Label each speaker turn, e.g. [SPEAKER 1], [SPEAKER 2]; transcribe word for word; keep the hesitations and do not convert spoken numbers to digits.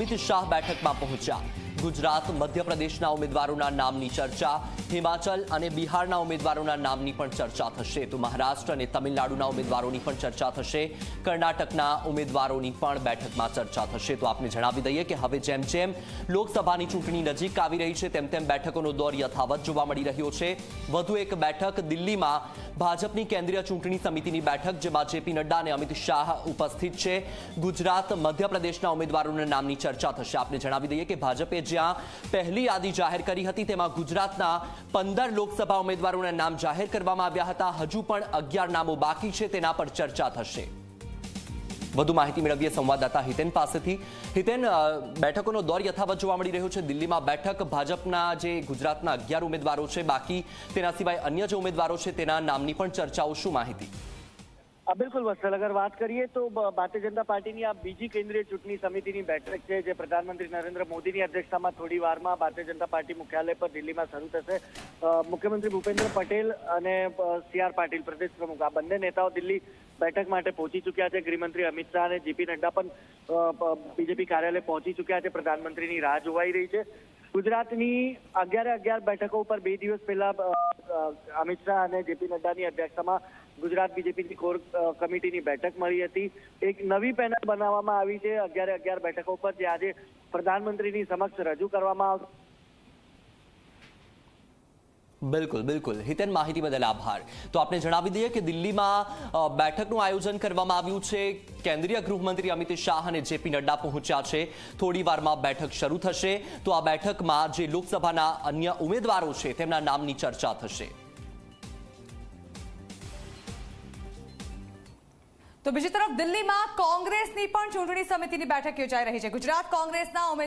[SPEAKER 1] અમિત શાહ બેઠકમાં પહોંચ્યા। ગુજરાત મધ્યપ્રદેશના ઉમેદવારોના નામની ચર્ચા, હિમાચલ અને બિહારના ઉમેદવારોના નામની પણ ચર્ચા થશે તો મહારાષ્ટ્ર અને તમિલનાડુના ઉમેદવારોની પણ ચર્ચા થશે। કર્ણાટકના ઉમેદવારોની પણ બેઠકમાં ચર્ચા થશે। તો આપને જણાવી દઈએ કે હવે જેમ જેમ લોકસભાની ચૂંટણી નજીક આવી રહી છે તેમ તેમ બેઠકોનો દોર યથાવત જોવા મળી રહ્યો છે। વધુ એક બેઠક દિલ્હીમાં ભાજપની કેન્દ્રીય ચૂંટણી સમિતિની બેઠક, જેમાં જેપી નડ્ડા અને અમિત શાહ ઉપસ્થિત છે। ગુજરાત મધ્યપ્રદેશના ઉમેદવારોના નામની ચર્ચા થશે। આપને જણાવી દઈએ કે ભાજપે જ્યાં પહેલી યાદી જાહેર કરી હતી તેમાં ગુજરાતના પંદર લોકસભા ઉમેદવારોના નામ જાહેર કરવામાં આવ્યા હતા। હજુ પણ અગિયાર નામો બાકી છે, તેના પર ચર્ચા થશે। વધુ માહિતી મેળવીએ સંવાદદાતા હિતેન પાસેથી। હિતેન, બેઠકોનો દોર યથાવત જોવા મળી રહ્યો છે। દિલ્હીમાં બેઠક ભાજપના જે ગુજરાતના અગિયાર ઉમેદવારો છે, બાકી તેના સિવાય અન્ય જે ઉમેદવારો છે તેના નામની પણ ચર્ચાઓ, શું માહિતી?
[SPEAKER 2] બિલકુલ વત્સલ, અગર વાત કરીએ તો ભારતીય જનતા પાર્ટીની આ બીજી કેન્દ્રીય ચૂંટણી સમિતિની બેઠક છે, જે પ્રધાનમંત્રી નરેન્દ્ર મોદીની અધ્યક્ષતામાં થોડી વારમાં ભારતીય જનતા પાર્ટી મુખ્યાલય પર દિલ્હીમાં શરૂ થશે। મુખ્યમંત્રી ભૂપેન્દ્ર પટેલ અને સી આર પાટીલ, પ્રદેશ પ્રમુખ, આ બંને નેતાઓ દિલ્હી બેઠક માટે પહોંચી ચૂક્યા છે। ગૃહમંત્રી અમિત શાહ અને જેપી નડ્ડા પણ બીજેપી કાર્યાલય પહોંચી ચૂક્યા છે। પ્રધાનમંત્રીની રાહ જોવાઈ રહી છે। ગુજરાતની અગિયારે અગિયાર બેઠકો ઉપર બે દિવસ પહેલા અમિત શાહ અને જેપી નડ્ડાની અધ્યક્ષતામાં ગુજરાત બીજેપીની કોર કમિટીની બેઠક મળી હતી। એક નવી પેનલ બનાવવામાં આવી છે અગિયારે અગિયાર બેઠકો પર, જે આજે પ્રધાનમંત્રીની સમક્ષ રજૂ કરવામાં આવશે।
[SPEAKER 1] બિલકુલ બિલકુલ હિતેન, માહિતી બદલ આભાર। તો આપણે જણાવી દઈએ કે દિલ્હીમાં બેઠકનું આયોજન કરવામાં આવ્યું છે। કેન્દ્રીય ગૃહમંત્રી અમિત શાહ અને જેપી નડ્ડા પહોંચ્યા છે। થોડી વારમાં બેઠક શરૂ થશે તો આ બેઠકમાં જે લોકસભાના અન્ય ઉમેદવારો છે તેમના નામની ચર્ચા થશે।
[SPEAKER 3] તો બીજી તરફ દિલ્હીમાં કોંગ્રેસની પણ ચૂંટણી સમિતિની બેઠક યોજાઈ રહી છે। ગુજરાત કોંગ્રેસના